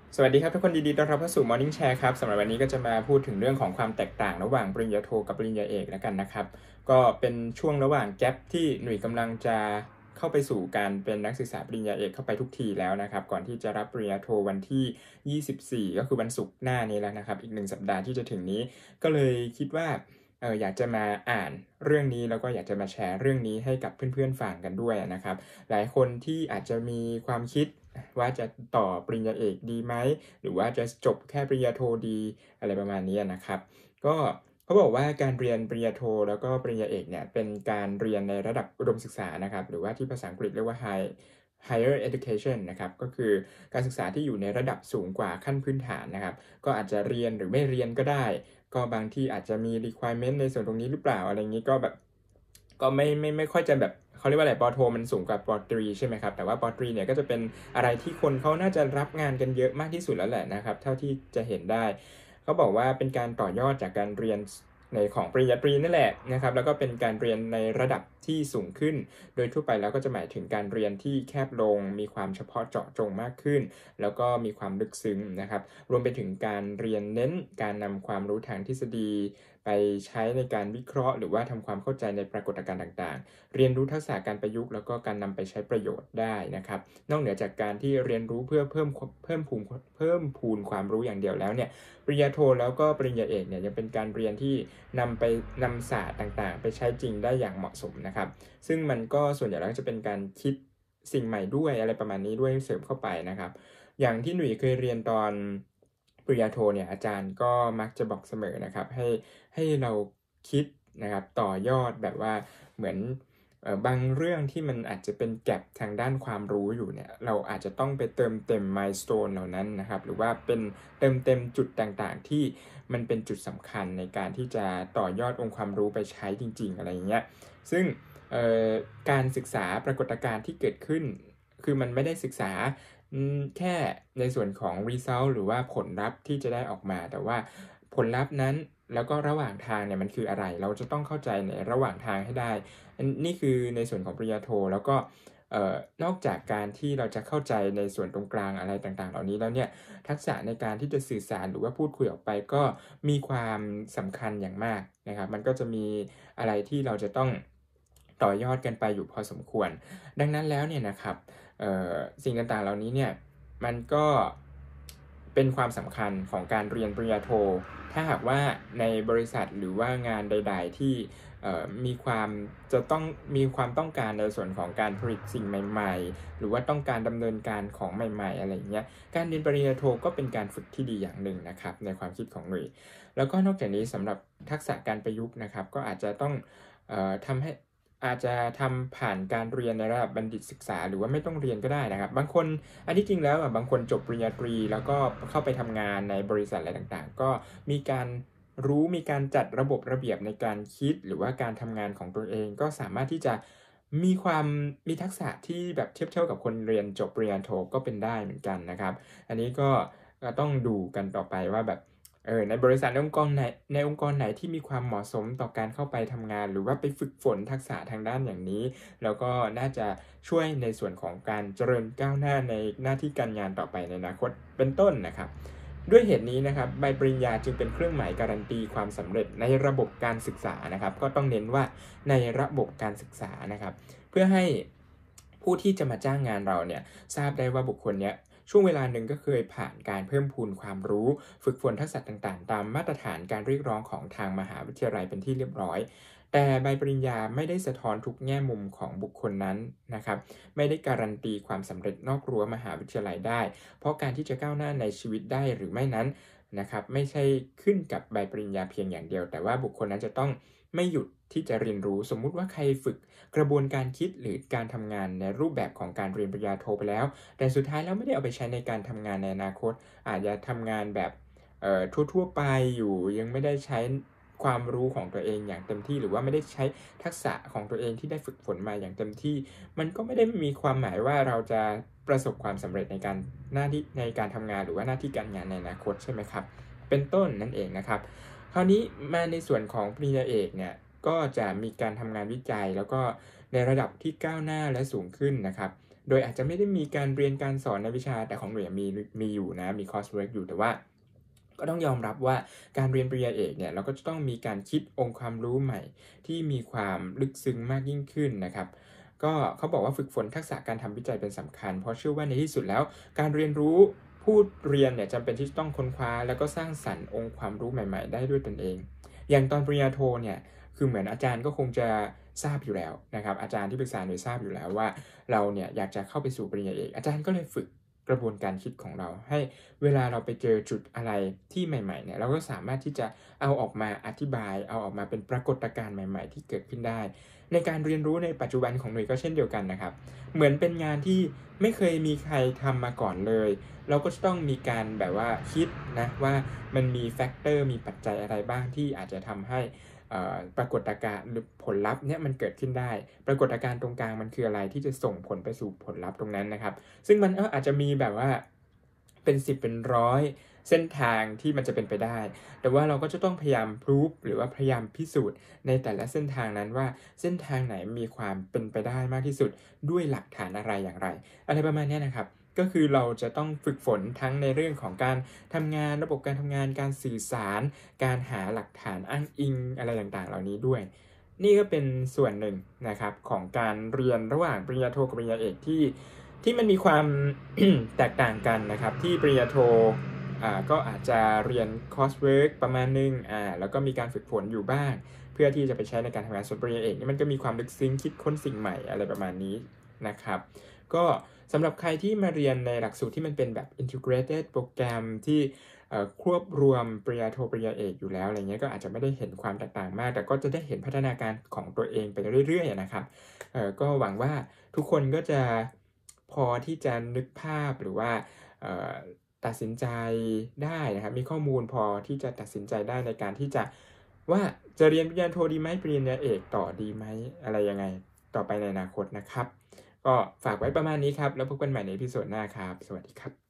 สวัสดีครับทุกคนยินดีต้อนรับเข้าสู่ Morning Share ครับสำหรับวันนี้ก็จะมาพูดถึงเรื่องของความแตกต่างระหว่างปริญญาโทกับปริญญาเอกแล้วกันนะครับก็เป็นช่วงระหว่างแกปที่หนุ่ยกำลังจะเข้าไปสู่การเป็นนักศึกษาปริญญาเอกเข้าไปทุกทีแล้วนะครับก่อนที่จะรับปริญญาโทวันที่24ก็คือวันศุกร์หน้านี้แล้วนะครับอีก1สัปดาห์ที่จะถึงนี้ก็เลยคิดว่าอยากจะมาอ่านเรื่องนี้แล้วก็อยากจะมาแชร์เรื่องนี้ให้กับเพื่อนๆฟังกันด้วยนะครับหลายคนที่อาจจะมีความคิดว่าจะต่อปริญญาเอกดีไหมหรือว่าจะจบแค่ปริญญาโทดีอะไรประมาณนี้นะครับก็เขาบอกว่าการเรียนปริญญาโทแล้วก็ปริญญาเอกเนี่ยเป็นการเรียนในระดับอุดมศึกษานะครับหรือว่าที่ภาษาอังกฤษเรียกว่า higher education นะครับก็คือการศึกษาที่อยู่ในระดับสูงกว่าขั้นพื้นฐานนะครับก็อาจจะเรียนหรือไม่เรียนก็ได้ก็บางที่อาจจะมี requirement ในส่วนตรงนี้หรือเปล่าอะไรอย่างนี้ก็แบบก็ไม่ค่อยจะแบบเขาเรียกว่าอะไรปโทมันสูงกว่าปตรีใช่ไหมครับแต่ว่าปตรีเนี่ยก็จะเป็นอะไรที่คนเขาน่าจะรับงานกันเยอะมากที่สุดแล้วแหละนะครับเท่าที่จะเห็นได้เขาบอกว่าเป็นการต่อยอดจากการเรียนในของปริญญาตรีนั่นแหละนะครับแล้วก็เป็นการเรียนในระดับที่สูงขึ้นโดยทั่วไปแล้วก็จะหมายถึงการเรียนที่แคบลงมีความเฉพาะเจาะจงมากขึ้นแล้วก็มีความลึกซึ้งนะครับรวมไปถึงการเรียนเน้นการนำความรู้ทางทฤษฎีไปใช้ในการวิเคราะห์หรือว่าทำความเข้าใจในปรากฏการณ์ต่างๆเรียนรู้ทักษะการประยุกต์แล้วก็การนำไปใช้ประโยชน์ได้นะครับนอกเหนือจากการที่เรียนรู้เพื่อเพิ่มพูนความรู้อย่างเดียวแล้วเนี่ยปริญญาโทแล้วก็ปริญญาเอกเนี่ยยังเป็นการเรียนที่นำศาสตร์ต่างๆไปใช้จริงได้อย่างเหมาะสมนะครับซึ่งมันก็ส่วนใหญ่แล้วจะเป็นการคิดสิ่งใหม่ด้วยอะไรประมาณนี้ด้วยเสริมเข้าไปนะครับอย่างที่หนุ่ยเคยเรียนตอนปริญญาโทเนี่ยอาจารย์ก็มักจะบอกเสมอนะครับให้เราคิดนะครับต่อยอดแบบว่าเหมือนบางเรื่องที่มันอาจจะเป็นแก็ปทางด้านความรู้อยู่เนี่ยเราอาจจะต้องไปเติมเต็ม milestone เหล่านั้นนะครับหรือว่าเป็นเติมเต็มจุดต่างๆที่มันเป็นจุดสำคัญในการที่จะต่อยอดองค์ความรู้ไปใช้จริงๆอะไรอย่างเงี้ยซึ่งการศึกษาปรากฏการณ์ที่เกิดขึ้นคือมันไม่ได้ศึกษาแค่ในส่วนของ result หรือว่าผลลัพธ์ที่จะได้ออกมาแต่ว่าผลลัพธ์นั้นแล้วก็ระหว่างทางเนี่ยมันคืออะไรเราจะต้องเข้าใจในระหว่างทางให้ได้นี่คือในส่วนของปริญญาโทแล้วก็นอกจากการที่เราจะเข้าใจในส่วนตรงกลางอะไรต่างๆเหล่านี้แล้วเนี่ยทักษะในการที่จะสื่อสารหรือว่าพูดคุยออกไปก็มีความสำคัญอย่างมากนะครับมันก็จะมีอะไรที่เราจะต้องต่อยอดกันไปอยู่พอสมควรดังนั้นแล้วเนี่ยนะครับสิ่งต่างๆเหล่านี้เนี่ยมันก็เป็นความสำคัญของการเรียนปริญญาโทถ้าหากว่าในบริษัทหรือว่างานใดๆที่มีความจะต้องมีความต้องการในส่วนของการผลิตสิ่งใหม่ๆหรือว่าต้องการดำเนินการของใหม่ๆอะไรอย่างเงี้ยการเรียนปริญญาโทก็เป็นการฝึกที่ดีอย่างหนึ่งนะครับในความคิดของหนุ่ยแล้วก็นอกจากนี้สำหรับทักษะการประยุกต์นะครับก็อาจจะต้องทำให้อาจจะทำผ่านการเรียนในระดับบัณฑิตศึกษาหรือว่าไม่ต้องเรียนก็ได้นะครับบางคนอันที่จริงแล้วบางคนจบปริญญาตรีแล้วก็เข้าไปทำงานในบริษัทอะไรต่างๆก็มีการมีการจัดระบบระเบียบในการคิดหรือว่าการทำงานของตัวเองก็สามารถที่จะมีทักษะที่แบบเทียบเท่ากับคนเรียนจบปริญญาโทก็เป็นได้เหมือนกันนะครับอันนี้ก็ต้องดูกันต่อไปว่าแบบในบริษัทในองค์กรไหนที่มีความเหมาะสมต่อการเข้าไปทำงานหรือว่าไปฝึกฝนทักษะทางด้านอย่างนี้แล้วก็น่าจะช่วยในส่วนของการเจริญก้าวหน้าในหน้าที่การงานต่อไปในอนาคตเป็นต้นนะครับด้วยเหตุนี้นะครับใบปริญญาจึงเป็นเครื่องหมายการันตีความสำเร็จในระบบการศึกษานะครับก็ต้องเน้นว่าในระบบการศึกษานะครับเพื่อให้ผู้ที่จะมาจ้างงานเราเนี่ยทราบได้ว่าบุคคลเนี้ยช่วงเวลาหนึ่งก็เคยผ่านการเพิ่มพูนความรู้ฝึกฝนทักษะต่างๆตามมาตรฐานการเรียกร้องของทางมหาวิทยาลัยเป็นที่เรียบร้อยแต่ใบปริญญาไม่ได้สะท้อนทุกแง่มุมของบุคคลนั้นนะครับไม่ได้การันตีความสำเร็จนอกรั้วมหาวิทยาลัยได้เพราะการที่จะก้าวหน้าในชีวิตได้หรือไม่นั้นนะครับไม่ใช่ขึ้นกับใบปริญญาเพียงอย่างเดียวแต่ว่าบุคคลนั้นจะต้องไม่หยุดที่จะเรียนรู้สมมุติว่าใครฝึกกระบวนการคิดหรือการทำงานในรูปแบบของการเรียนปริญญาโทไปแล้วแต่สุดท้ายแล้วไม่ได้เอาไปใช้ในการทำงานในอนาคตอาจจะทำงานแบบทั่วๆไปอยู่ยังไม่ได้ใช้ความรู้ของตัวเองอย่างเต็มที่หรือว่าไม่ได้ใช้ทักษะของตัวเองที่ได้ฝึกฝนมาอย่างเต็มที่มันก็ไม่ได้มีความหมายว่าเราจะประสบความสำเร็จในการหน้าที่ในการทำงานหรือว่าหน้าที่การงานในอนาคตใช่ไหมครับเป็นต้นนั่นเองนะครับคราวนี้มาในส่วนของปริญญาเอกเนี่ยก็จะมีการทำงานวิจัยแล้วก็ในระดับที่ก้าวหน้าและสูงขึ้นนะครับโดยอาจจะไม่ได้มีการเรียนการสอนในวิชาแต่ของหน่วยมีอยู่นะมีคอร์สเวิร์กอยู่แต่ว่าก็ต้องยอมรับว่าการเรียนปริญญาเอกเนี่ยเราก็จะต้องมีการคิดองค์ความรู้ใหม่ที่มีความลึกซึ้งมากยิ่งขึ้นนะครับก็เขาบอกว่าฝึกฝนทักษะการทำวิจัยเป็นสำคัญเพราะเชื่อว่าในที่สุดแล้วการเรียนรู้ผู้เรียนเนี่ยจำเป็นที่จะต้องค้นคว้าแล้วก็สร้างสรรค์องค์ความรู้ใหม่ๆได้ด้วยตนเองอย่างตอนปริญญาโทเนี่ยคือเหมือนอาจารย์ก็คงจะทราบอยู่แล้วนะครับอาจารย์ที่ปรึกษาหน่วยทราบอยู่แล้วว่าเราเนี่ยอยากจะเข้าไปสู่ปริญญาเอกอาจารย์ก็เลยฝึกกระบวนการคิดของเราให้เวลาเราไปเจอจุดอะไรที่ใหม่ๆเนี่ยเราก็สามารถที่จะเอาออกมาอธิบายเอาออกมาเป็นปรากฏการณ์ใหม่ๆที่เกิดขึ้นได้ในการเรียนรู้ในปัจจุบันของหน่วยก็เช่นเดียวกันนะครับเหมือนเป็นงานที่ไม่เคยมีใครทำมาก่อนเลยเราก็จะต้องมีการแบบว่าคิดนะว่ามันมีแฟกเตอร์มีปัจจัยอะไรบ้างที่อาจจะทำให้ปรากฏการณ์หรือผลลัพธ์เนี่ยมันเกิดขึ้นได้ปรากฏการณ์ตรงกลางมันคืออะไรที่จะส่งผลไปสู่ผลลัพธ์ตรงนั้นนะครับซึ่งมันอาจจะมีแบบว่าเป็น10เป็นร้อยเส้นทางที่มันจะเป็นไปได้แต่ว่าเราก็จะต้องพยายามพิสูจหรือว่าพยายามพิสูจน์ในแต่ละเส้นทางนั้นว่าเส้นทางไหนมีความเป็นไปได้มากที่สุดด้วยหลักฐานอะไรอย่างไรอะไรประมาณนี้นะครับก็คือเราจะต้องฝึกฝนทั้งในเรื่องของการทำงานระบบการทำงานการสื่อสารการหาหลักฐานอ้างอิงอะไรต่างๆเหล่านี้ด้วยนี่ก็เป็นส่วนหนึ่งนะครับของการเรียนระหว่างปริญญาโทกับปริญญาเอกที่มันมีความ แตกต่างกันนะครับที่ปริญญาโทก็อาจจะเรียนคอร์สเวิร์กประมาณนึงแล้วก็มีการฝึกฝนอยู่บ้างเพื่อที่จะไปใช้ในการทำงานส่วนปริญญาเอกนี่มันก็มีความลึกซึ้งคิดค้นสิ่งใหม่อะไรประมาณนี้นะครับก็สำหรับใครที่มาเรียนในหลักสูตรที่มันเป็นแบบ integrated โปรแกรมที่ควบรวมปริญญาโทปริญญาเอกอยู่แล้วอะไรเงี้ยก็อาจจะไม่ได้เห็นความแตกต่างมากแต่ก็จะได้เห็นพัฒนาการของตัวเองไปเรื่อยๆนะครับก็หวังว่าทุกคนก็จะพอที่จะนึกภาพหรือว่าตัดสินใจได้นะครับมีข้อมูลพอที่จะตัดสินใจได้ในการที่จะว่าจะเรียนปริญญาโทดีไหมปริญญาเอกต่อดีไหมอะไรยังไงต่อไปในอนาคตนะครับก็ฝากไว้ประมาณนี้ครับแล้วพบกันใหม่ในอีพิโซดหน้าครับสวัสดีครับ